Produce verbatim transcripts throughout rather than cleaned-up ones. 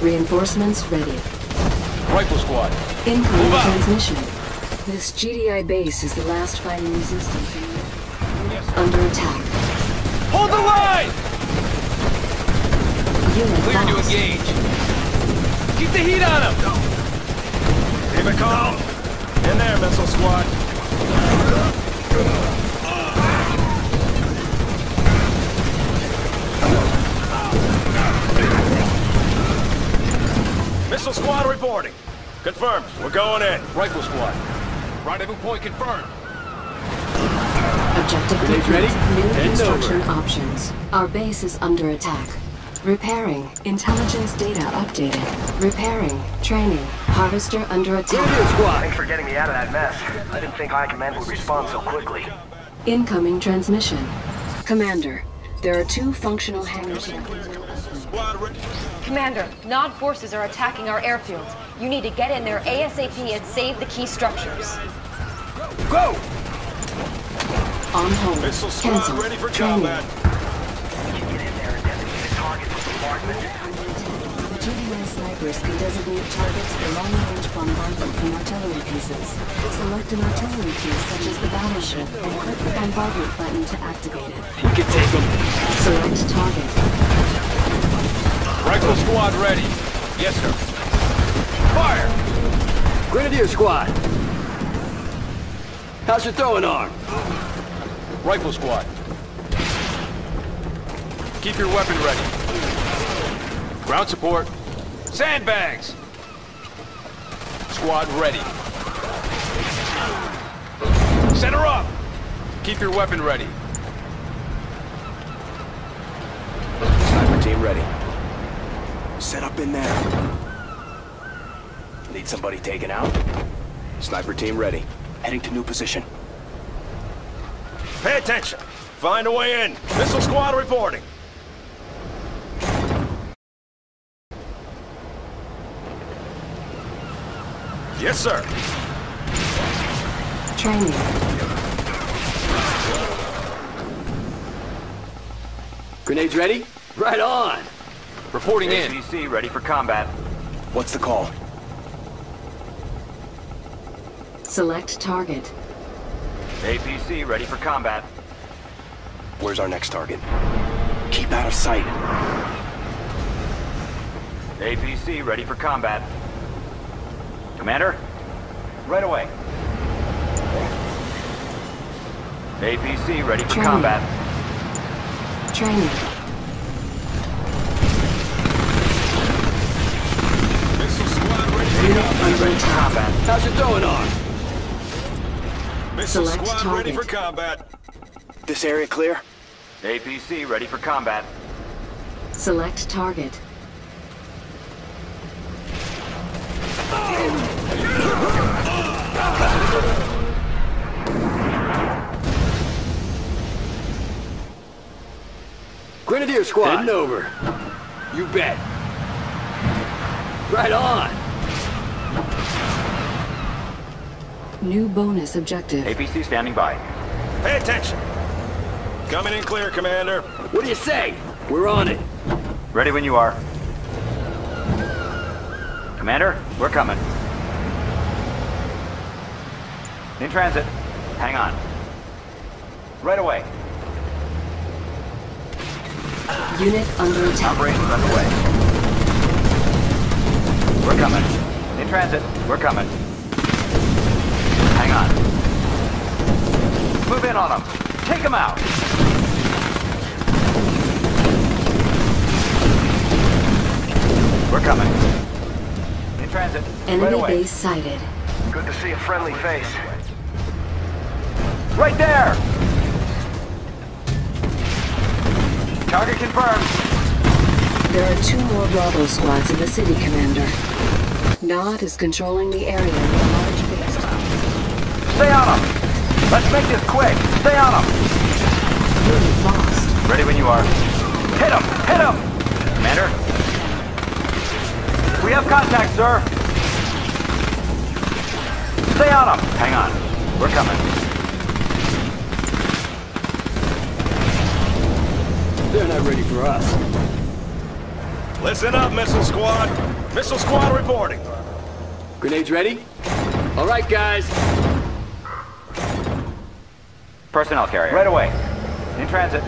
Reinforcements ready. Rifle squad. Incoming transmission. This G D I base is the last fighting resistance in the yes, under attack. Hold the line! Unit Clear lost. to engage. Keep the heat on him! Keep it calm. In there, missile squad. Missile squad reporting. Confirmed. We're going in. Rifle squad. Rendezvous point confirmed. Objective Grenades complete. ready? New Heading construction over. options. Our base is under attack. Repairing. Intelligence data updated. Repairing. Training. Harvester under attack. Grenadier squad. Thanks for getting me out of that mess. I didn't think High Command would respond so quickly. Incoming transmission. Commander, there are two functional hangars. Commander, Nod forces are attacking our airfields. You need to get in there ASAP and save the key structures. Go! On hold. Missile squad Cancel. ready for Training. combat. Get in there and designate the target for bombardment. The G D I snipers can designate targets for long-range bombardment from artillery pieces. Select an artillery piece such as the battleship and click the bombardment button to activate it. We can take them. Select target. Rifle squad ready. Yes, sir. Fire! Grenadier squad. How's your throwing arm? Rifle squad. Keep your weapon ready. Ground support. Sandbags! Squad ready. Center up! Keep your weapon ready. Sniper team ready. Set up in there. Need somebody taken out? Sniper team ready. Heading to new position. Pay attention. Find a way in. Missile squad reporting. Yes, sir. Training. Grenades ready? Right on! Reporting A in. P C ready for combat. What's the call? Select target. A P C ready for combat. Where's our next target? Keep out of sight. A P C ready for combat. Commander? Right away. A P C ready for Training. combat. Training. Missile squad ready for Unit combat. under Ready for attack. combat. How's your throwing arm? Missile Select squad ready target. for combat. This area clear? A P C ready for combat. Select target. Grenadier squad. Heading over. You bet. Right on. New bonus objective. A P C standing by. Pay attention. Coming in clear, Commander. What do you say? We're on it. Ready when you are. Commander, we're coming. In transit. Hang on. Right away. Unit under attack. Operations underway. We're coming. In transit. We're coming. Hang on. Move in on them. Take them out. We're coming. In transit. Enemy right away. base sighted. Good to see a friendly face. Right there! Target confirmed. There are two more Bravo squads in the city, Commander. Nod is controlling the area with a large base. Stay on them! Let's make this quick! Stay on them! Unit lost. Ready when you are. Hit him! Hit him! Commander? We have contact, sir! Stay on him! Hang on. We're coming. They're not ready for us. Listen up, Missile Squad. Missile Squad reporting. Grenades ready? All right, guys. Personnel carrier. Right away. In transit.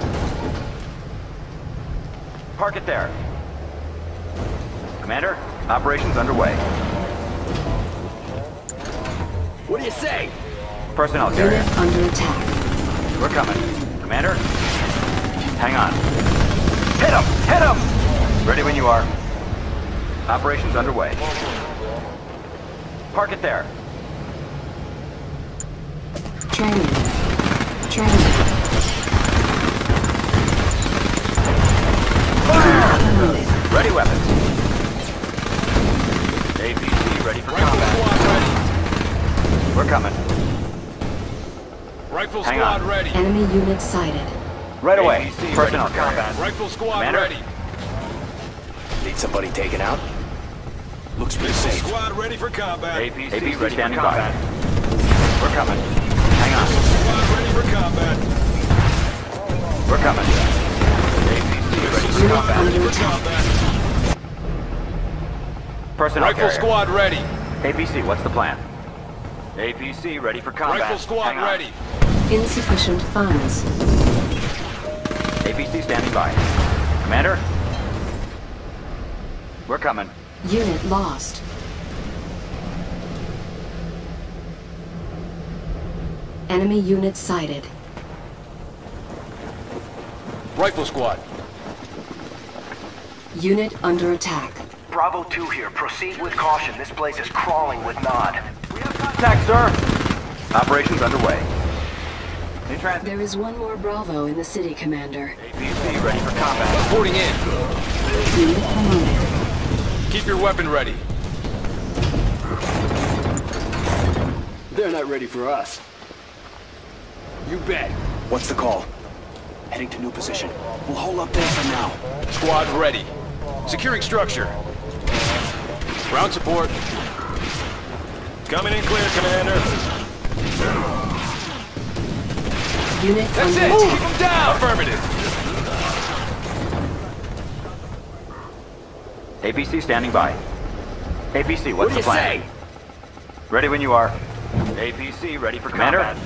Park it there. Commander, operations underway. What do you say? Personnel carrier. Unit under attack. We're coming. Commander? Hang on. Hit him! Hit him! Ready when you are. Operations underway. Park it there. Training. Training. Fire! Promoted. Ready weapons. A P C ready for Rifle combat. squad ready. We're coming. Rifle Hang squad on. ready. Enemy unit sighted. Right away. A P C Personnel ready for carrier. combat. Rifle squad Commander? ready. Need somebody taken out? Looks pretty Missile safe. squad ready for combat. A P C, A P C ready standing for by. combat. We're coming. Hang on. Squad ready for combat. We're coming. A P C ready for Unit combat. under For attack. combat. Personnel Rifle carrier. squad ready. A P C, what's the plan? A P C ready for combat. Rifle squad Hang on. ready. Insufficient funds. A P C standing by. Commander? We're coming. Unit lost. Enemy unit sighted. Rifle squad. Unit under attack. Bravo two here. Proceed with caution. This place is crawling with Nod. Attack, sir! Operations underway. In transit. There is one more Bravo in the city, Commander. A P C ready for combat. Reporting in. Unit promoted. Keep your weapon ready. They're not ready for us. You bet. What's the call? Heading to new position. We'll hold up there for now. Squad ready. Securing structure. Ground support. Coming in clear, Commander. Unit That's under it! Keep attack. them down! Affirmative. A P C standing by. A P C, what's What do the you plan? say? Ready when you are. A P C ready for Commander? combat.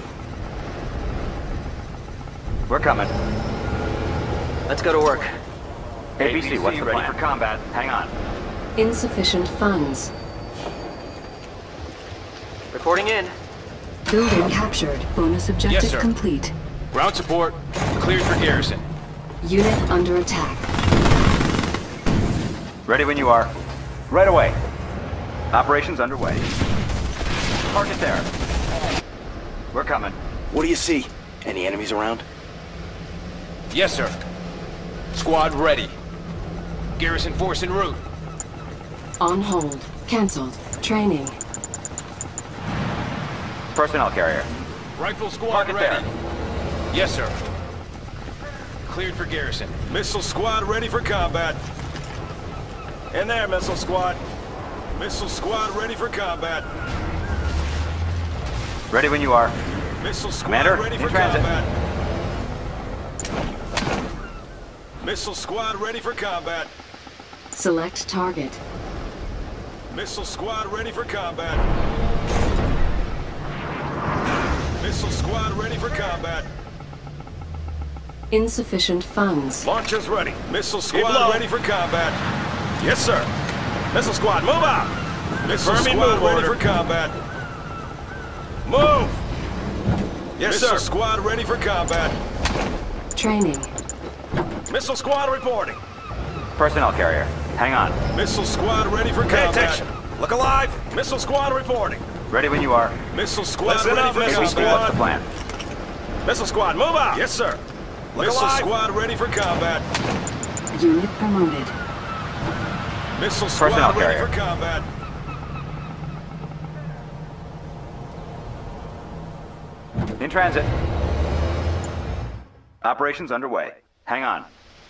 We're coming. Let's go to work. A P C, what's the ready plan? for combat. Hang on. Insufficient funds. Reporting in. Building captured. Bonus objective sir. complete. Ground support. Cleared for garrison. Unit under attack. Ready when you are. Right away. Operations underway. Park it there. We're coming. What do you see? Any enemies around? Yes, sir. Squad ready. Garrison force en route. On hold. Cancelled. Training. Personnel carrier. Rifle squad Park it ready. there. Yes, sir. Cleared for garrison. Missile squad ready for combat. In there, missile squad. Missile squad ready for combat. Ready when you are. Missile squad Commander, ready in for transit. combat. Missile squad ready for combat. Select target. Missile squad ready for combat. Missile squad ready for combat. Insufficient funds. Launchers ready. Missile squad ready for combat. Yes, sir. Missile squad, move out. Missile Confirming squad move ready order. for combat. Move. Yes, Missile sir. Missile squad ready for combat. Training. Missile squad reporting. Personnel carrier. Hang on. Missile squad ready for Pay combat. attention. Look alive. Missile squad reporting. Ready when you are. Missile squad Listen ready up, for missile A P C, what's combat. the plan? Missile squad, move out. Yes, sir. Look Missile alive. squad ready for combat. Unit promoted. Missile squad Personnel ready carrier. for combat. In transit. Operations underway. Hang on.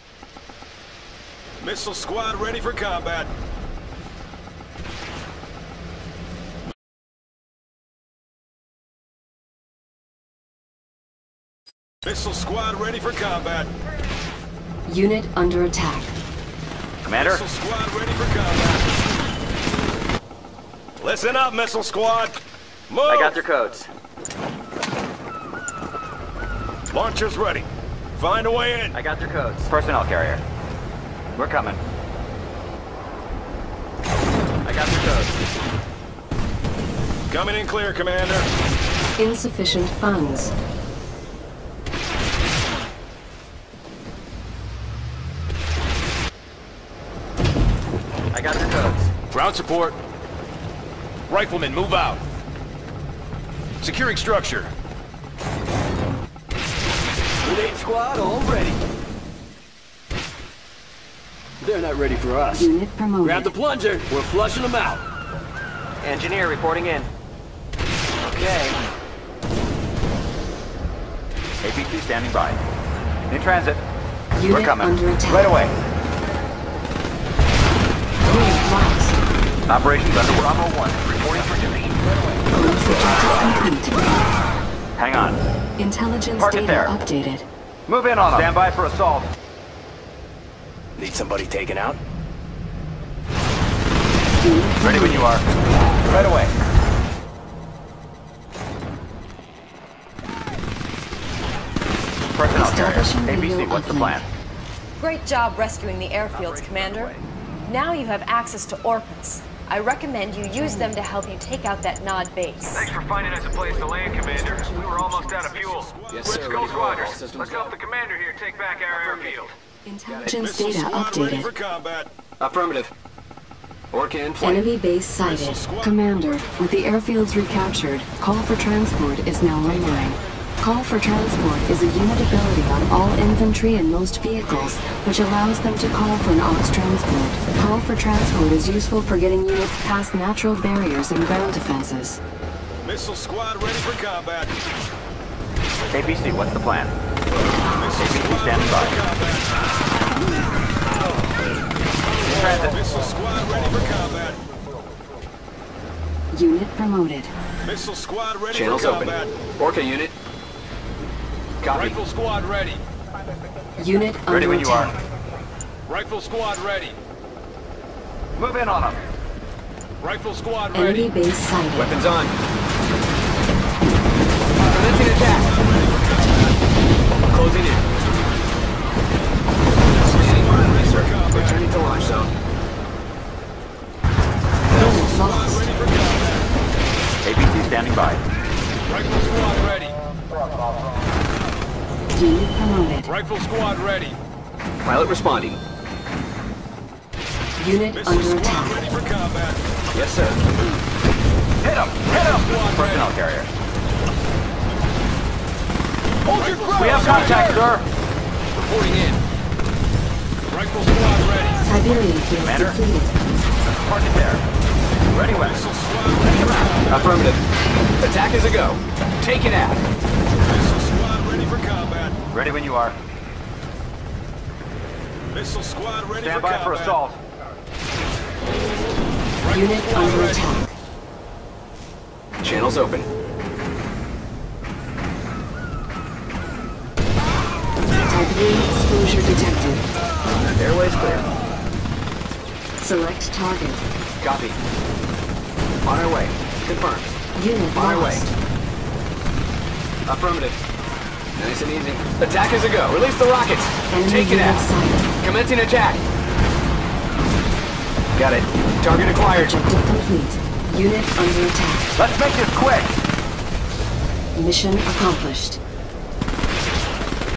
Missile squad ready for combat. Missile squad ready for combat. Unit under attack. Commander? Missile squad ready for combat. Listen up, missile squad. Move! I got their codes. Launchers ready. Find a way in. I got their codes. Personnel carrier. We're coming. I got their codes. Coming in clear, Commander. Insufficient funds. I got their codes. Ground support. Riflemen, move out. Securing structure. Grenade squad, all ready. They're not ready for us. Unit promoted. Grab the plunger. We're flushing them out. Engineer reporting in. Okay. A P C standing by. In transit. Unit We're coming. under attack. Right away. Unit lost. Operations under Bravo one. Reporting for duty. Course objective complete. Hang on. Intelligence Park it data there. updated. Move in on them. Stand by for assault. Need somebody taken out? Unit Ready when you are. Right away. Personnel carrier. Establishing A B C, video what's the uplink. plan? Great job rescuing the airfields, Commander. Now you have access to Orcas. I recommend you use them to help you take out that Nod base. Thanks for finding us a place to land, Commander. We were almost out of fuel. Yes, Let's sir. go, Ready for all squadrons. systems Let's go. help the commander here take back our airfield. Intelligence Missile data squad ready for updated. combat. Affirmative. Orca in flight. Enemy base sighted. Missile squad. Commander, with the airfields recaptured, call for transport is now online. Call for transport is a unit ability on all infantry and most vehicles, which allows them to call for an aux transport. Call for transport is useful for getting units past natural barriers and ground defenses. Missile squad ready for combat. A B C, what's the plan? Missile A B C squad standing ready by. for combat. In transit. Missile squad ready for combat. Unit promoted. Missile squad ready Channels for open. combat. Orca unit. Copy. Rifle squad ready. Unit Ready under when you are. attack. Rifle squad ready. Move in on them. Rifle squad Enemy ready. base sighted. Weapons on. Commencing attack. Closing in. Returning to launch zone. Unit lost. Ready for combat. A B C standing by. Rifle squad ready. Unit promoted. Rifle squad ready. Pilot responding. Unit Missile under squad attack. ready for combat. Yes, sir. Hit him! Hit him! Personnel carrier. Hold your ground. We have contact, sir. Reporting in. Rifle squad ready. Tiberium field Commander? depleted. Park it there. Ready when? Missile squad ready for combat. Affirmative. Attack is a go. Take it out. Missile squad ready for combat. Ready when you are. Missile squad ready Stand for by combat. for assault. Unit under attack. Channels open. Tiberium exposure detected. Airways clear. Select target. Copy. On our way. Confirmed. Unit On our way. lost. Affirmative. Nice and easy. Attack is a go. Release the rockets. Enemy Take it unit out. sighted. Commencing attack. Got it. Target acquired. Objective complete. Unit under attack. Let's make this quick. Mission accomplished.